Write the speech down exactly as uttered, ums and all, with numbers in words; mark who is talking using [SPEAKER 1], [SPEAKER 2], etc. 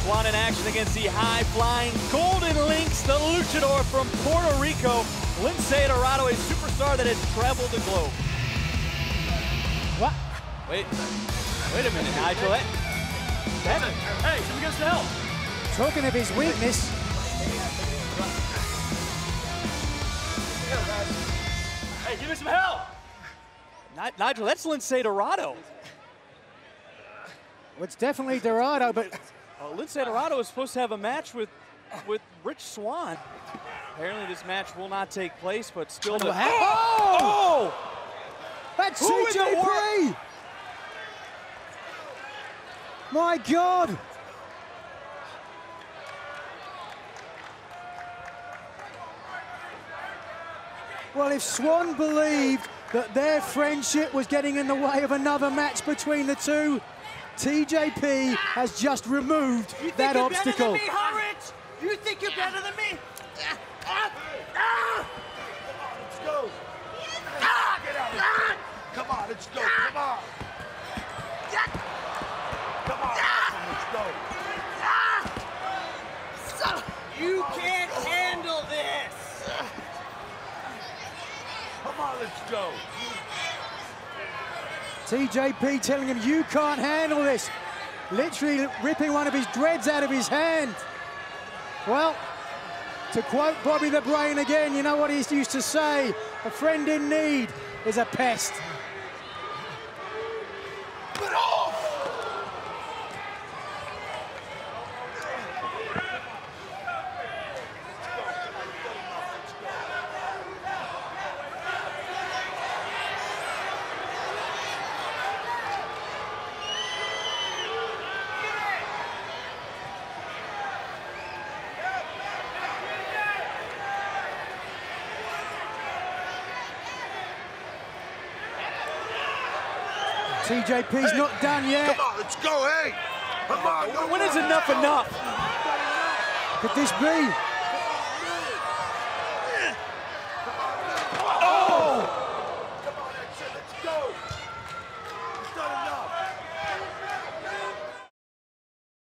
[SPEAKER 1] Swann in action against the high-flying Golden Lince, the luchador from Puerto Rico. Lince Dorado, a superstar that has traveled the globe.
[SPEAKER 2] What?
[SPEAKER 1] Wait, wait a minute, Nigel. That, that, hey, come against the help.
[SPEAKER 2] Talking of his weakness.
[SPEAKER 1] Hey, give me some help. Nigel, that's Lince Dorado.
[SPEAKER 2] Well, it's definitely Dorado, but
[SPEAKER 1] uh, Lince Dorado is supposed to have a match with with Rich Swann. Apparently, this match will not take place, but still. The,
[SPEAKER 2] oh!
[SPEAKER 1] oh!
[SPEAKER 2] That's T J P! My God! Well, if Swann believed that their friendship was getting in the way of another match between the two, T J P has just removed
[SPEAKER 3] you think
[SPEAKER 2] that
[SPEAKER 3] you're
[SPEAKER 2] obstacle.
[SPEAKER 3] Better than me, huh, Rich? You think you're better than me? Ah, ah,
[SPEAKER 4] Let's go.
[SPEAKER 3] ah,
[SPEAKER 4] Get out of
[SPEAKER 3] ah,
[SPEAKER 4] here. Come on, let's go. Come on. Come on, let's go.
[SPEAKER 3] ah. So, you can't handle this.
[SPEAKER 4] Come on, let's go.
[SPEAKER 2] T J P telling him, you can't handle this. Literally ripping one of his dreads out of his hand. Well, to quote Bobby the Brain again, you know what he used to say, a friend in need is a pest. T J P's
[SPEAKER 4] hey,
[SPEAKER 2] not done yet.
[SPEAKER 4] Come on, let's go, hey! Come on,
[SPEAKER 1] When is enough enough?
[SPEAKER 2] Could this be?